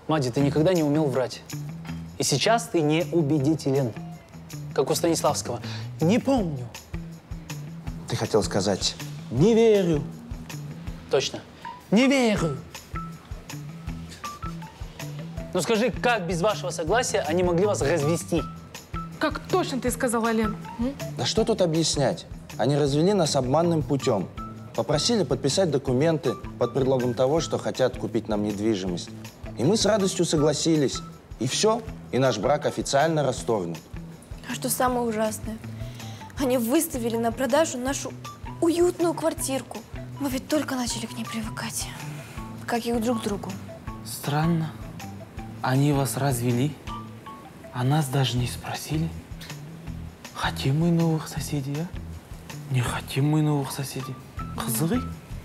Мади, ты никогда не умел врать. И сейчас ты неубедителен. Как у Станиславского. Не помню. Ты хотел сказать «не верю». Точно. Не верю. Ну скажи, как без вашего согласия они могли вас развести? Как точно ты сказала, Лен? Да что тут объяснять? Они развели нас обманным путем. Попросили подписать документы под предлогом того, что хотят купить нам недвижимость. И мы с радостью согласились. И все. И наш брак официально расторгнут. А что самое ужасное? Они выставили на продажу нашу уютную квартирку. Мы ведь только начали к ней привыкать. Как и друг к другу. Странно. Они вас развели, а нас даже не спросили. Хотим мы новых соседей, а? Не хотим мы новых соседей. Қызығы?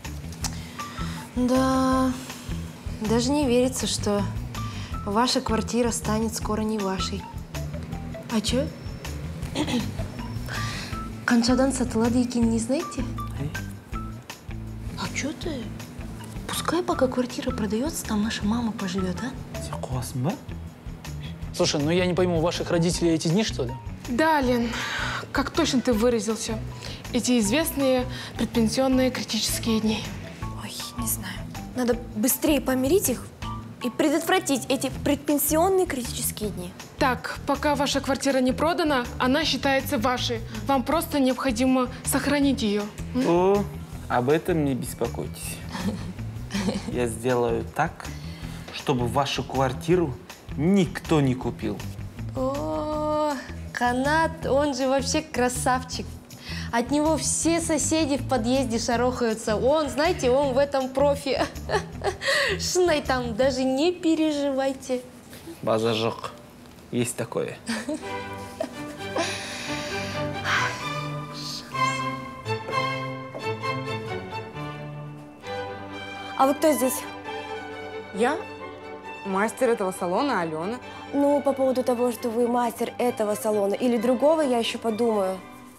Да, даже не верится, что ваша квартира станет скоро не вашей. А чё? Қаншадан сатылады екенін не знаете? А чё ты? Пускай пока квартира продается, там наша мама поживет, а? Слушай, ну я не пойму, у ваших родителей эти дни, что ли? Да, Лен, как точно ты выразился. Эти известные предпенсионные критические дни. Ой, не знаю. Надо быстрее помирить их и предотвратить эти предпенсионные критические дни. Так, пока ваша квартира не продана, она считается вашей. Вам просто необходимо сохранить ее. О, об этом не беспокойтесь. Я сделаю так, чтобы вашу квартиру никто не купил. О, Канат, он же вообще красавчик. От него все соседи в подъезде шарохаются. Он, знаете, он в этом профи. Шнай там, даже не переживайте. Базажок. Есть такое. А вы кто здесь? Я мастер этого салона, Алена. Ну, по поводу того, что вы мастер этого салона или другого, я еще подумаю.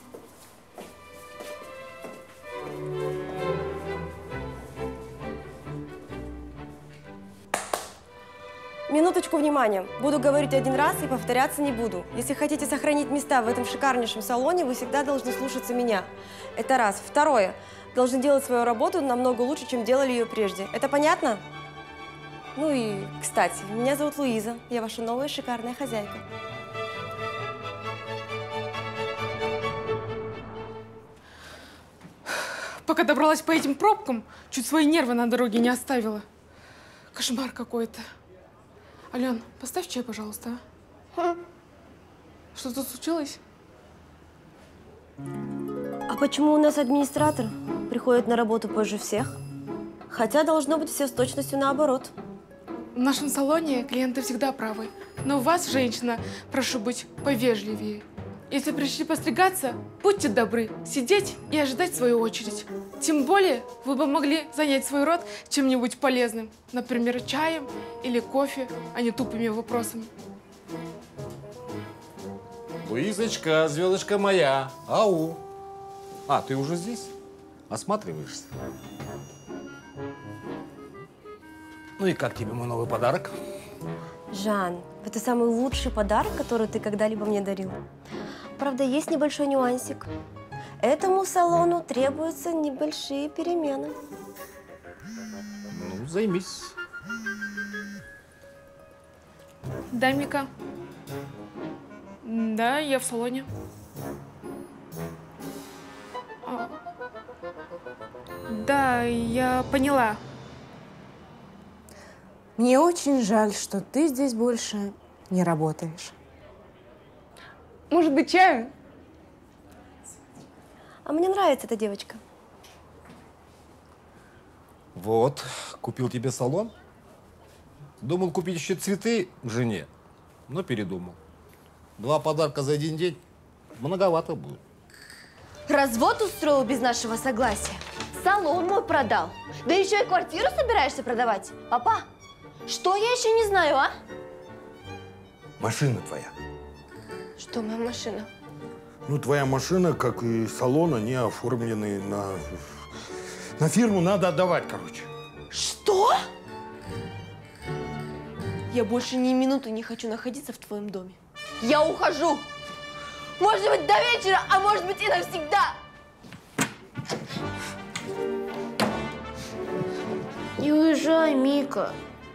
Минуточку внимания. Буду говорить один раз и повторяться не буду. Если хотите сохранить места в этом шикарнейшем салоне, вы всегда должны слушаться меня. Это раз. Второе. Должны делать свою работу намного лучше, чем делали ее прежде. Это понятно? Ну и, кстати, меня зовут Луиза. Я ваша новая шикарная хозяйка. Пока добралась по этим пробкам, чуть свои нервы на дороге не оставила. Кошмар какой-то. Ален, поставь чай, пожалуйста. Что тут случилось? А почему у нас администратор приходит на работу позже всех? Хотя должно быть все с точностью наоборот. В нашем салоне клиенты всегда правы. Но у вас, женщина, прошу быть повежливее. Если пришли постригаться, будьте добры, сидеть и ожидать свою очередь. Тем более, вы бы могли занять свой рот чем-нибудь полезным. Например, чаем или кофе, а не тупыми вопросами. Луизочка, звездочка моя. Ау. А, ты уже здесь? Осматриваешься? Ну и как тебе мой новый подарок? Жан, это самый лучший подарок, который ты когда-либо мне дарил. Правда, есть небольшой нюансик. Этому салону требуются небольшие перемены. Ну, займись. Да, Мика? Да, я в салоне. Да, я поняла. Мне очень жаль, что ты здесь больше не работаешь. Может быть, чаю? А мне нравится эта девочка. Вот, купил тебе салон. Думал купить еще цветы жене, но передумал. 2 подарка за 1 день многовато будет. Развод устроил без нашего согласия. Салон мой продал. Да еще и квартиру собираешься продавать. Папа, что я еще не знаю, а? Машина твоя. Что моя машина? Ну, твоя машина, как и салон, они оформлены на фирму, надо отдавать, короче. Что? Я больше ни минуты не хочу находиться в твоем доме. Я ухожу. Может быть, до вечера, а может быть и навсегда. Не уезжай, Мика.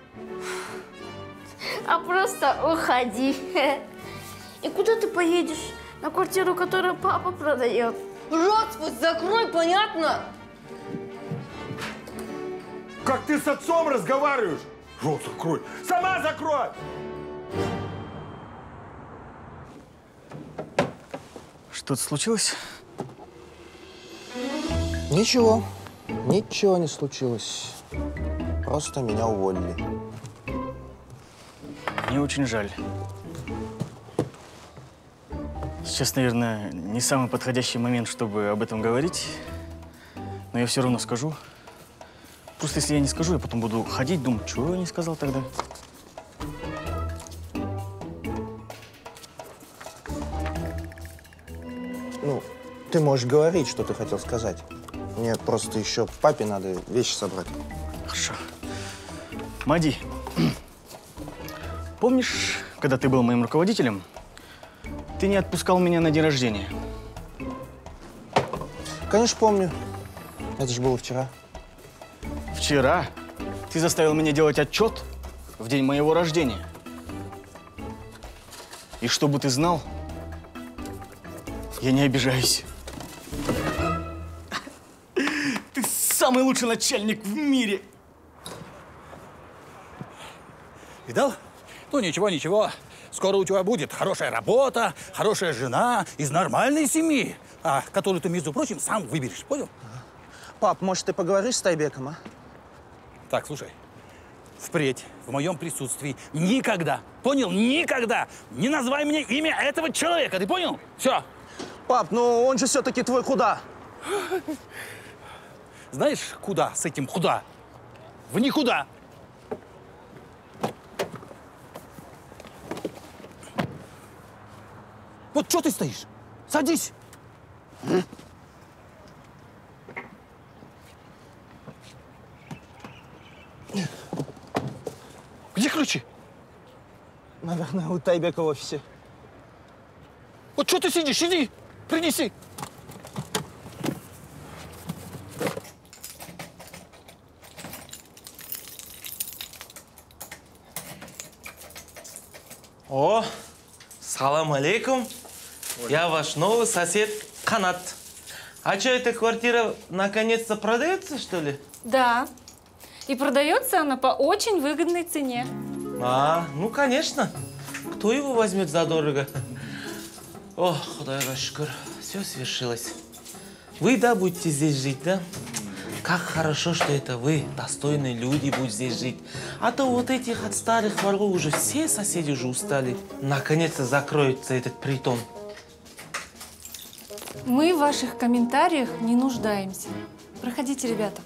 А просто уходи. И куда ты поедешь? На квартиру, которую папа продает. Рот свой закрой, понятно? Как ты с отцом разговариваешь? Рот закрой. Сама закрой! Что-то случилось? Ничего. Ничего не случилось. Просто меня уволили. Мне очень жаль. Сейчас, наверное, не самый подходящий момент, чтобы об этом говорить. Но я все равно скажу. Просто если я не скажу, я потом буду ходить, думать, чего я не сказал тогда. Ну, ты можешь говорить, что ты хотел сказать. Мне просто еще папе надо вещи собрать. Хорошо. Мади, помнишь, когда ты был моим руководителем, ты не отпускал меня на день рождения? Конечно, помню. Это же было вчера. Вчера ты заставил меня делать отчет в день моего рождения. И чтобы ты знал, я не обижаюсь. Ты самый лучший начальник в мире. Видал? Ну, ничего, ничего. Скоро у тебя будет хорошая работа, хорошая жена из нормальной семьи, которую ты, между прочим, сам выберешь. Понял? Пап, может, ты поговоришь с Тайбеком, а? Так, слушай. Впредь, в моем присутствии, никогда, понял, никогда не называй мне имя этого человека. Ты понял? Все. Пап, ну он же все-таки твой куда? Знаешь, куда с этим куда? В никуда. Вот что ты стоишь? Садись. Где ключи? Наверное, у Тайбека в офисе. Вот что ты сидишь? Иди, принеси. О, салам алейкум. Я ваш новый сосед Канат. А что, эта квартира наконец-то продается, что ли? Да. И продается она по очень выгодной цене. Ну, конечно. Кто его возьмет задорого? О, Худайга шукур, все свершилось. Вы, да, будете здесь жить, да? Как хорошо, что это вы, достойные люди, будете здесь жить. А то вот этих от старых воров уже все соседи уже устали. Наконец-то закроется этот притон. Мы в ваших комментариях не нуждаемся. Проходите, ребята.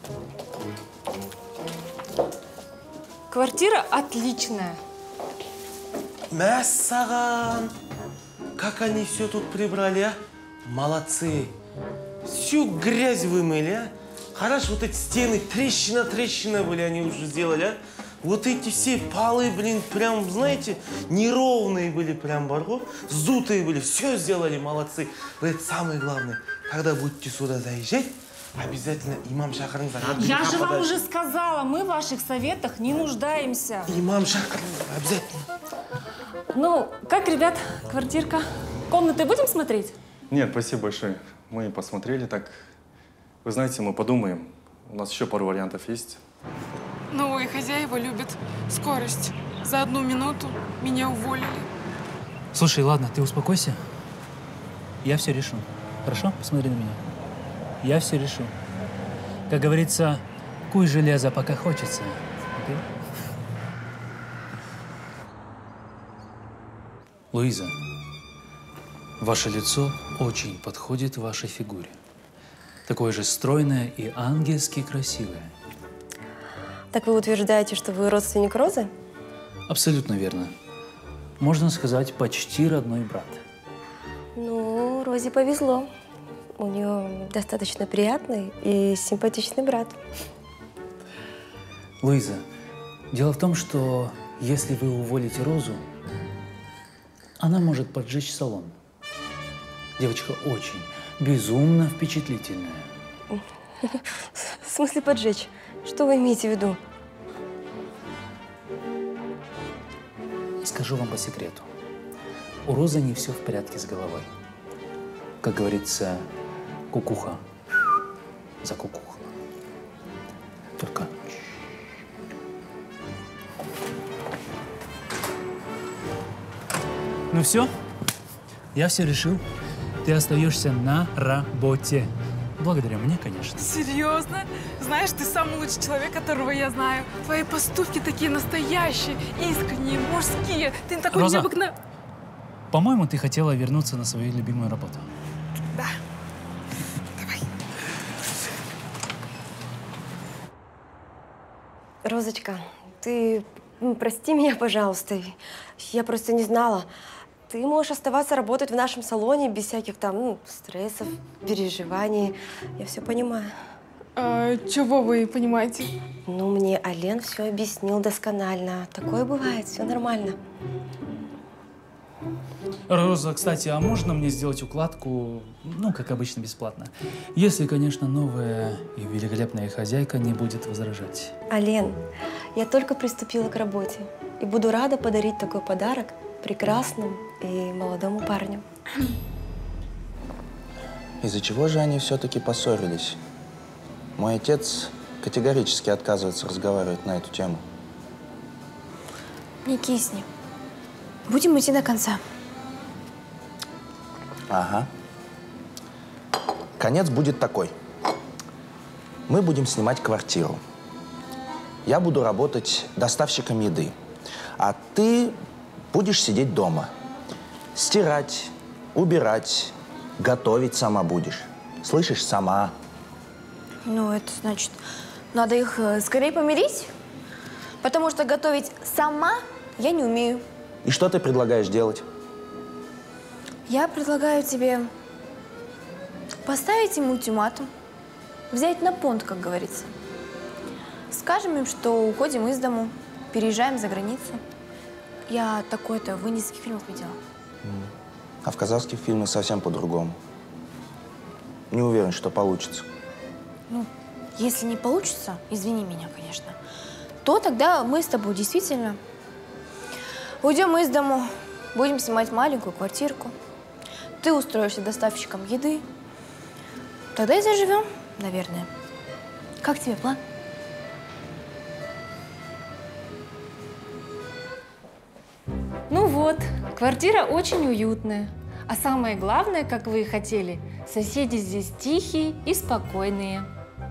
Квартира отличная. Мясаган! Как они все тут прибрали, а? Молодцы! Всю грязь вымыли, а? Хорошо, вот эти стены, трещина были, они уже сделали, а? Вот эти все полы, блин, прям, знаете, неровные были прям, сдутые были, все сделали, молодцы. Вы это самое главное, когда будете сюда заезжать, обязательно имам Шахрин заходит. Я же вам уже сказала, мы в ваших советах не нуждаемся. Имам Шахрин, обязательно. Ну, как, ребят, квартирка? Комнаты будем смотреть? Нет, спасибо большое. Мы посмотрели так. Вы знаете, мы подумаем. У нас еще пару вариантов есть. Новые хозяева любят скорость. За 1 минуту меня уволили. Слушай, ладно, ты успокойся. Я все решу. Хорошо? Посмотри на меня. Я все решу. Как говорится, куй железо, пока хочется. Okay? Луиза, ваше лицо очень подходит вашей фигуре. Такое же стройное и ангельски красивое. Так вы утверждаете, что вы родственник Розы? Абсолютно верно. Можно сказать, почти родной брат. Ну, Розе повезло. У нее достаточно приятный и симпатичный брат. Луиза, дело в том, что Если вы уволите Розу, она может поджечь салон. Девочка очень, безумно впечатлительная. В смысле поджечь? Что вы имеете в виду? Скажу вам по секрету. У Розы не все в порядке с головой. Как говорится, кукуха закукухала. Только... Ну все, я все решил. Ты остаешься на работе. Благодаря мне, конечно. Серьезно? Знаешь, ты самый лучший человек, которого я знаю. Твои поступки такие настоящие, искренние, мужские. Ты такой Роза, необыкновенный. по-моему, ты хотела вернуться на свою любимую работу. Да. Давай. Розочка, ты прости меня, пожалуйста. Я просто не знала. Ты можешь оставаться работать в нашем салоне без всяких там, стрессов, переживаний. Я все понимаю. Чего вы понимаете? Ну, мне Ален все объяснил досконально. Такое бывает, все нормально. Роза, кстати, а можно мне сделать укладку, как обычно, бесплатно? Если, конечно, новая и великолепная хозяйка не будет возражать. Ален, я только приступила к работе и буду рада подарить такой подарок прекрасному и молодому парню. Из-за чего же они все-таки поссорились? Мой отец категорически отказывается разговаривать на эту тему. Не кисни. Будем идти до конца. Ага. Конец будет такой. Мы будем снимать квартиру. Я буду работать доставщиком еды, а ты будешь сидеть дома. Стирать, убирать, готовить сама будешь. Слышишь, сама. Ну, это значит, надо их скорее помирить, потому что готовить сама я не умею. И что ты предлагаешь делать? Я предлагаю тебе поставить им ультиматум, взять на понт, как говорится. Скажем им, что уходим из дому, переезжаем за границу. Я такое-то в индийских фильмах видела. А в казахских фильмах совсем по-другому. Не уверен, что получится. Ну, если не получится, извини меня, конечно, то тогда мы с тобой действительно уйдем из дому, будем снимать маленькую квартирку. Ты устроишься доставщиком еды. Тогда и заживем, наверное. Как тебе план? Ну вот, квартира очень уютная. А самое главное, как вы и хотели, соседи здесь тихие и спокойные.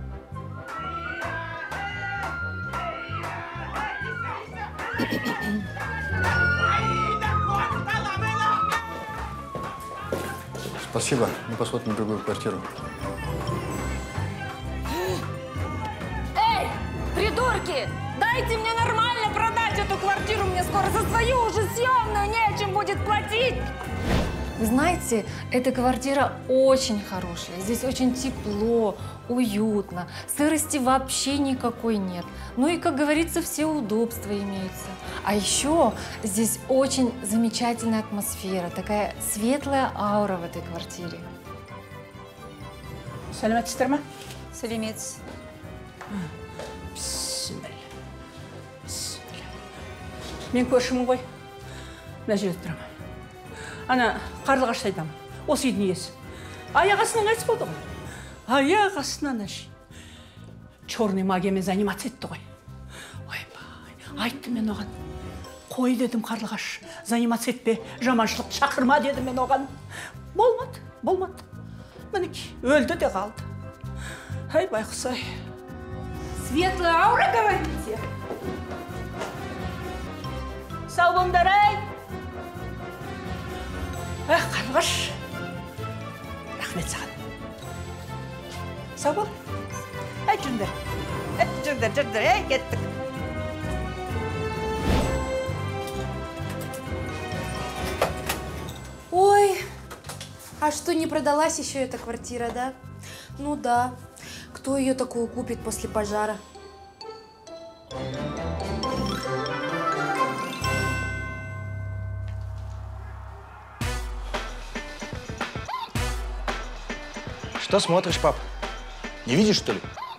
Спасибо. Мы посмотрим другую квартиру. Эй, придурки! Дайте мне нормально продать эту квартиру. Мне скоро за свою уже съемную нечем будет платить. Вы знаете, эта квартира очень хорошая. Здесь очень тепло, уютно. Сырости вообще никакой нет. Ну и, как говорится, все удобства имеются. А еще здесь очень замечательная атмосфера. Такая светлая аура в этой квартире. Сәлеметсіздер ме? Сәлеметсіз. Мен көршімін ғой. Мына жерде тұрамын. Ана қарлығаш айтамын. Осы үйдің иесі. Аяқ астынан қайтыс болды ғой. Аяқ астынан черный магиямен заниматься етті ғой. Ойбай, айттым мен оған. Қой дедім қарлығаш. Заниматься етпе, жаманшылық шақырма дедім мен оған. Болмады. Мінекей, өлді де қалды. Ай, байқұс-ай. Светлая аура, говорите? Сау болыңдар, ай! Қарлығаш. Рахмет саған. Сау бол. Жүрдер, кеттік. Ой, а что, не продалась еще эта квартира, да? Ну да. Кто ее такую купит после пожара? Что смотришь, пап? Не видишь, что ли?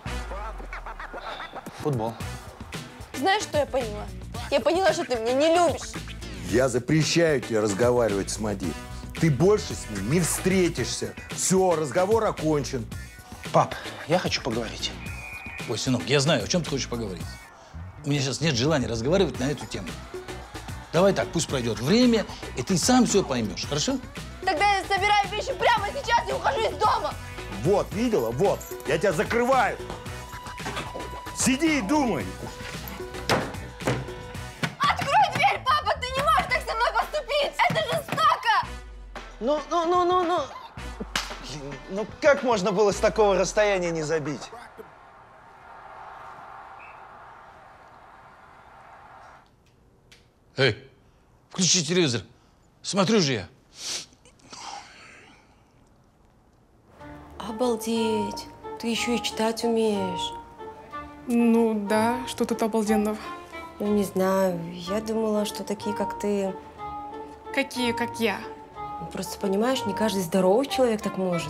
Футбол. Знаешь, что я поняла? Я поняла, что ты меня не любишь. Я запрещаю тебе разговаривать с Мади. Ты больше с ним не встретишься. Все, разговор окончен. Пап, я хочу поговорить. Ой, сынок, я знаю, о чем ты хочешь поговорить. У меня сейчас нет желания разговаривать на эту тему. Давай так, пусть пройдет время, и ты сам все поймешь, хорошо? Тогда я собираю вещи прямо сейчас и ухожу из дома. Вот, видела? Вот. Я тебя закрываю. Сиди и думай. Открой дверь, папа! Ты не можешь так со мной поступить! Это жестоко! Ну. Ну как можно было с такого расстояния не забить? Эй, включи телевизор. Смотрю же я. Обалдеть! Ты еще и читать умеешь. Ну да, что тут обалденного? Ну, не знаю. Я думала, что такие, как ты… Какие, как я? Ну, просто понимаешь, не каждый здоровый человек так может.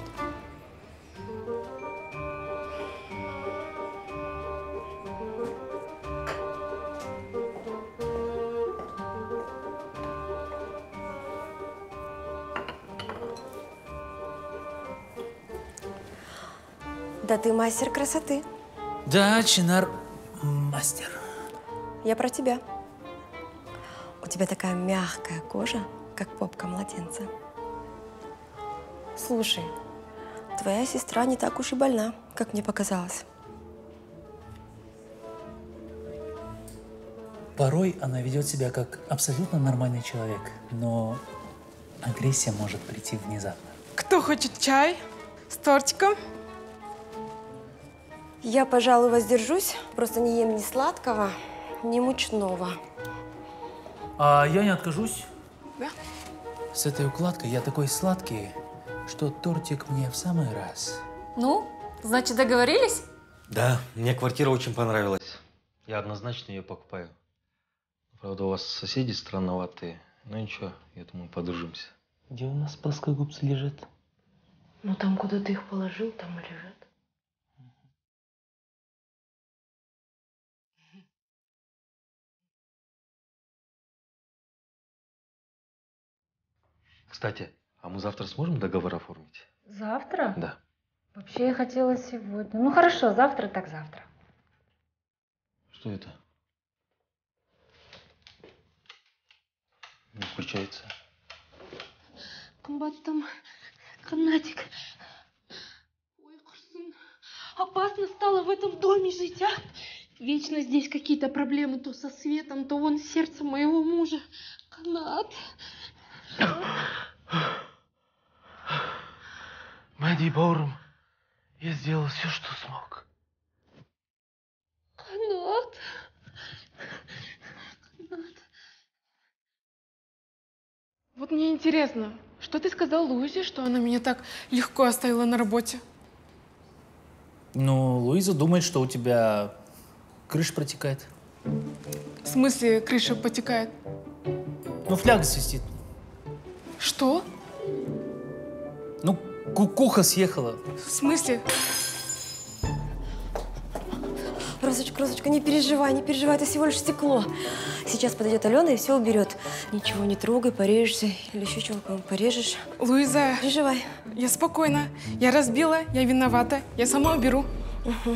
Да ты мастер красоты. Да, Чинар мастер. Я про тебя. У тебя такая мягкая кожа, как попка младенца. Слушай, твоя сестра не так уж и больна, как мне показалось. Порой она ведет себя как абсолютно нормальный человек, но агрессия может прийти внезапно. Кто хочет чай с тортиком? Я, пожалуй, воздержусь. Просто не ем ни сладкого, ни мучного. А я не откажусь. Да? С этой укладкой я такой сладкий, что тортик мне в самый раз. Ну, значит, договорились? Да, мне квартира очень понравилась. Я однозначно ее покупаю. Правда, у вас соседи странноватые. Но ничего, я думаю, подружимся. Где у нас плоскогубцы лежат? Ну, там, куда ты их положил, там и лежат. Кстати, а мы завтра сможем договор оформить? Завтра? Да. Вообще, я хотела сегодня. Ну, хорошо, завтра так завтра. Что это? Не включается. Комбаттам, канатик. Ой, Курсын, опасно стало в этом доме жить, а? Вечно здесь какие-то проблемы то со светом, то вон сердце моего мужа. Канат. Мади Баурум, я сделал все, что смог. Канат. Канат. Вот мне интересно, что ты сказал Луизе, что она меня так легко оставила на работе? Ну, Луиза думает, что у тебя крыша протекает. В смысле, крыша потекает? Ну, фляга свистит. Что? Ну, кукуха съехала. В смысле? Розочка, не переживай, это всего лишь стекло. Сейчас подойдет Алена и все уберет. Ничего не трогай, порежешься или еще чего-нибудь порежешь. Луиза, переживай. Я спокойна. Я разбила, я виновата. Я сама уберу. Угу.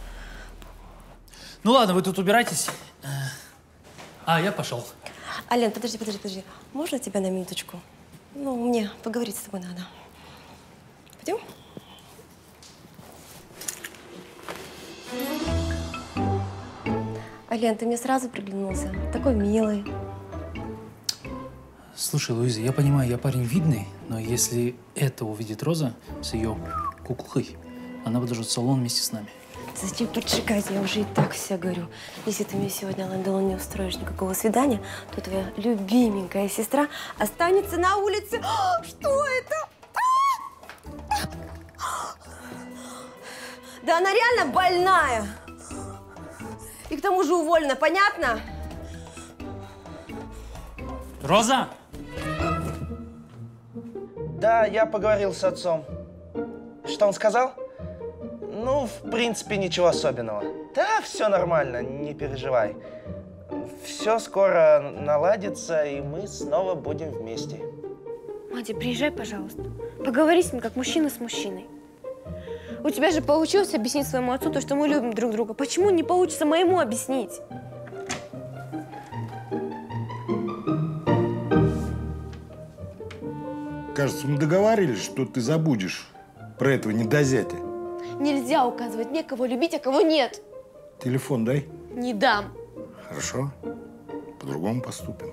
Ну ладно, вы тут убирайтесь. А, я пошел. Ален, подожди. Можно тебя на минуточку? Ну, мне поговорить с тобой надо. Пойдем? Ален, ты мне сразу приглянулся. Такой милый. Слушай, Луиза, я понимаю, я парень видный, но если это увидит Роза с ее куклой, она подожжет салон вместе с нами. Зачем поджигать? Я уже и так все говорю. Если ты мне сегодня, Ален Делон, не устроишь никакого свидания, то твоя любименькая сестра останется на улице. Что это? Да она реально больная. И к тому же уволена, понятно? Роза! Да, я поговорил с отцом. Что он сказал? Ну, в принципе, ничего особенного. Да, все нормально, не переживай. Все скоро наладится, и мы снова будем вместе. Мадя, приезжай, пожалуйста. Поговори с ним, как мужчина с мужчиной. У тебя же получилось объяснить своему отцу то, что мы любим друг друга. Почему не получится моему объяснить? Кажется, мы договорились, что ты забудешь про этого недозятя. Нельзя указывать мне, кого любить, а кого нет. Телефон дай. Не дам. Хорошо. По-другому поступим.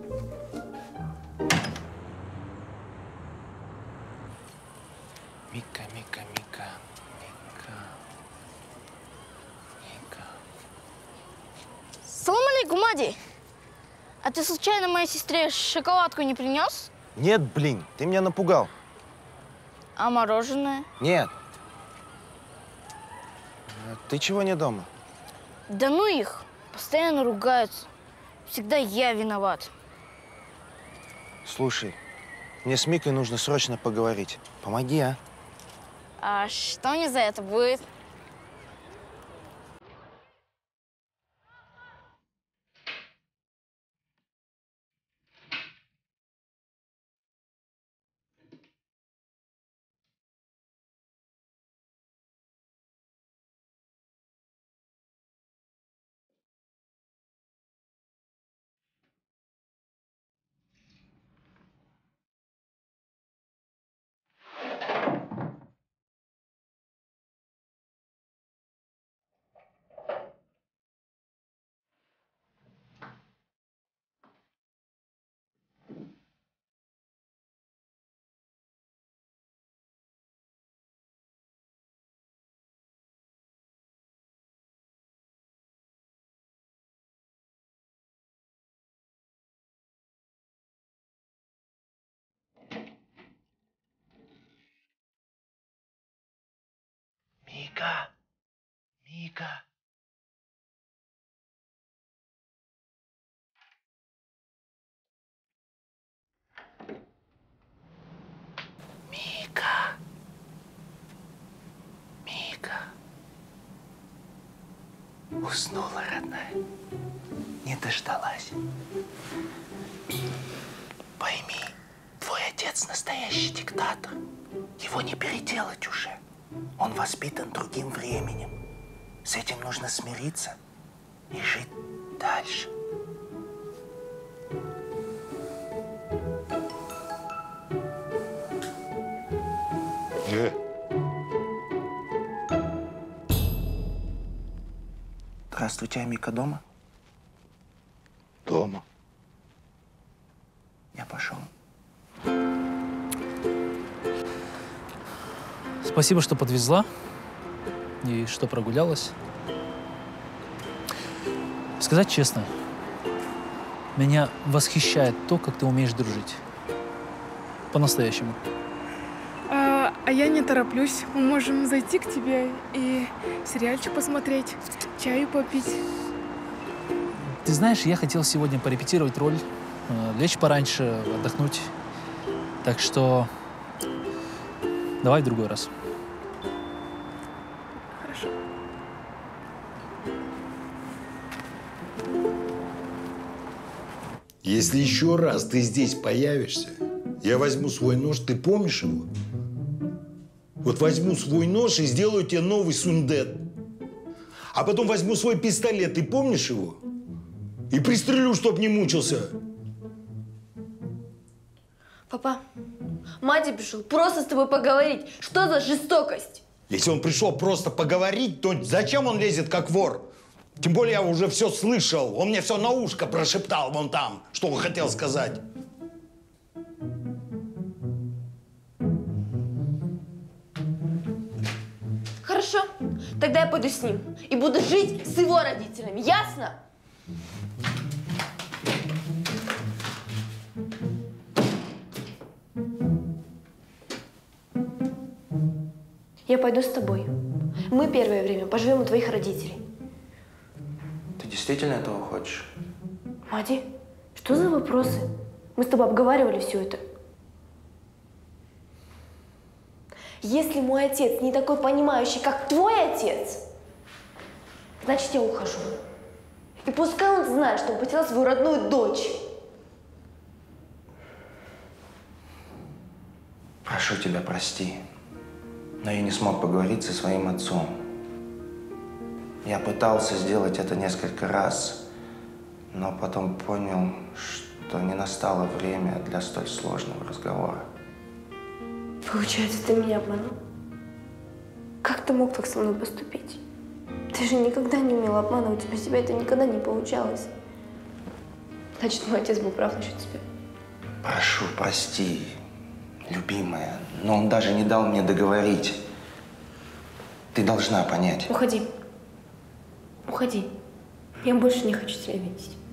Мика, Мика, Мика, Мика, Мика. Салам алейкум, Мади. А ты случайно моей сестре шоколадку не принес? Нет, блин, ты меня напугал. А мороженое? Нет. Ты чего не дома? Да ну их. Постоянно ругаются. Всегда я виноват. Слушай, мне с Микой нужно срочно поговорить. Помоги, а? А что мне за это будет? Мика! Мика! Мика! Мика! Уснула, родная. Не дождалась. Пойми, твой отец настоящий диктатор. Его не переделать уже. Он воспитан другим временем. С этим нужно смириться и жить дальше. Здравствуйте, а Мика дома? Дома. Я пошел. Спасибо, что подвезла и что прогулялась. Сказать честно, меня восхищает то, как ты умеешь дружить. По-настоящему. А я не тороплюсь. Мы можем зайти к тебе и сериальчик посмотреть, чаю попить. Ты знаешь, я хотел сегодня порепетировать роль, лечь пораньше, отдохнуть. Так что давай в другой раз. Хорошо. Если еще раз ты здесь появишься, я возьму свой нож, ты помнишь его? Вот возьму свой нож и сделаю тебе новый сундет. А потом возьму свой пистолет, ты помнишь его? И пристрелю, чтоб не мучился. Папа, Мади пришел просто с тобой поговорить. Что за жестокость? Если он пришел просто поговорить, то зачем он лезет как вор? Тем более я уже все слышал. Он мне все на ушко прошептал вон там, что он хотел сказать. Хорошо, тогда я пойду с ним и буду жить с его родителями, ясно? Я пойду с тобой. Мы первое время поживем у твоих родителей. Ты действительно этого хочешь? Мади, что за вопросы? Мы с тобой обговаривали все это. Если мой отец не такой понимающий, как твой отец, значит, я ухожу. И пускай он знает, что он потерял свою родную дочь. Прошу тебя, прости, но я не смог поговорить со своим отцом. Я пытался сделать это несколько раз, но потом понял, что не настало время для столь сложного разговора. Получается, ты меня обманул? Как ты мог так со мной поступить? Ты же никогда не умел обманывать, у тебя это никогда не получалось. Значит, мой отец был прав насчет тебя. Прошу, прости, любимая, но он даже не дал мне договорить. Ты должна понять. Уходи. Уходи. Я больше не хочу тебя видеть.